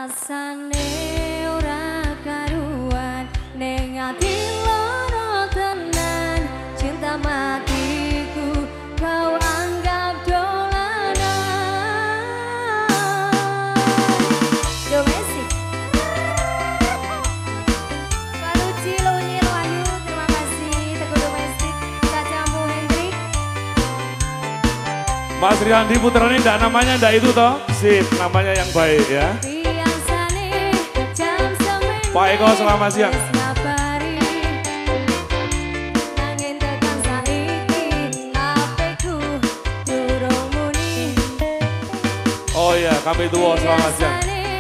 Rasane ora karuan ning ati loro tenan, cinta matiku kau anggap dolanan. Domestik Paluci Lunyi Wahyu, terima kasih. Teguh Domestik Kacamu Hendrik. Mas Riyandi Putra ini namanya ndak itu toh? Sip, namanya yang baik ya. Pak Eko selamat siang. Oh iya, kami tua selamat siang.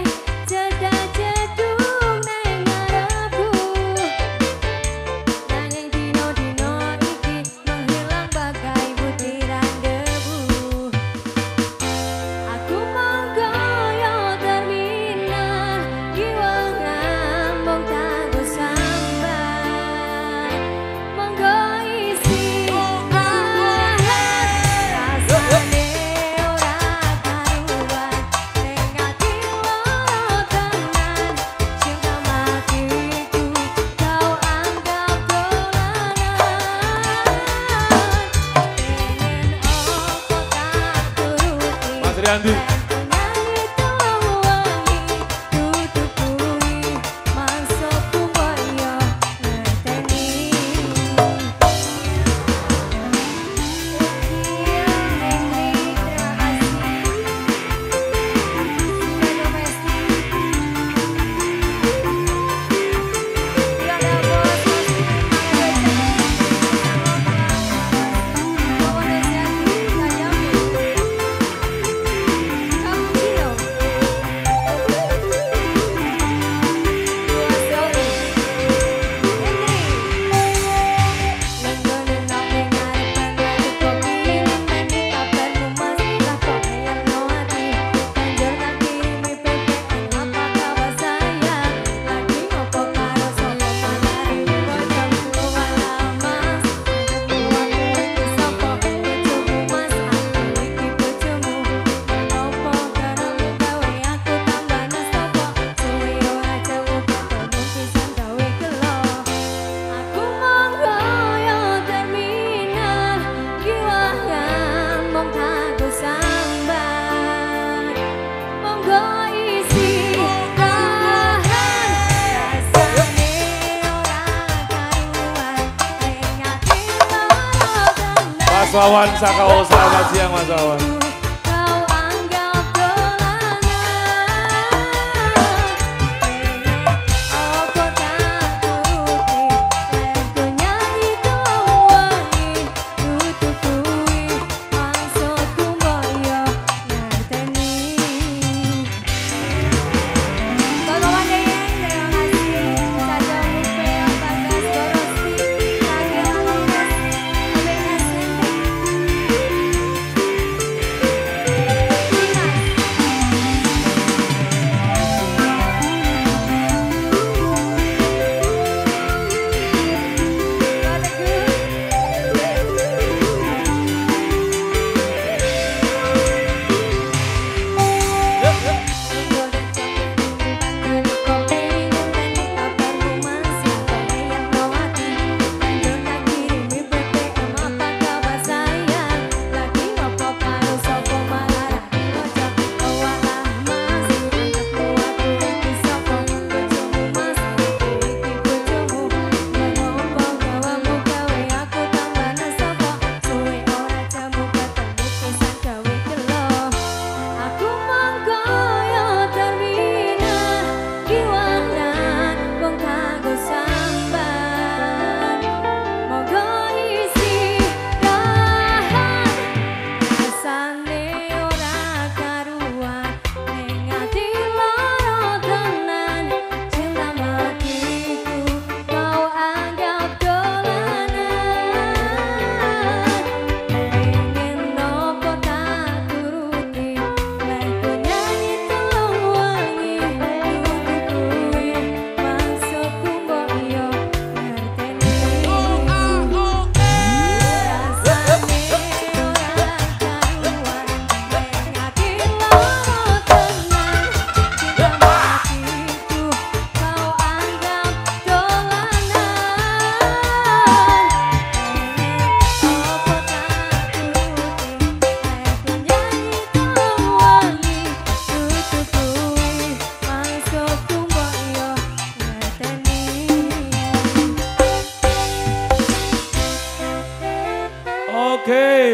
Riyandi. Mas Wawan Sakau, selamat siang Mas Wawan.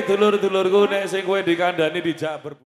dulur-dulurku nek sing kowe dikandani dijak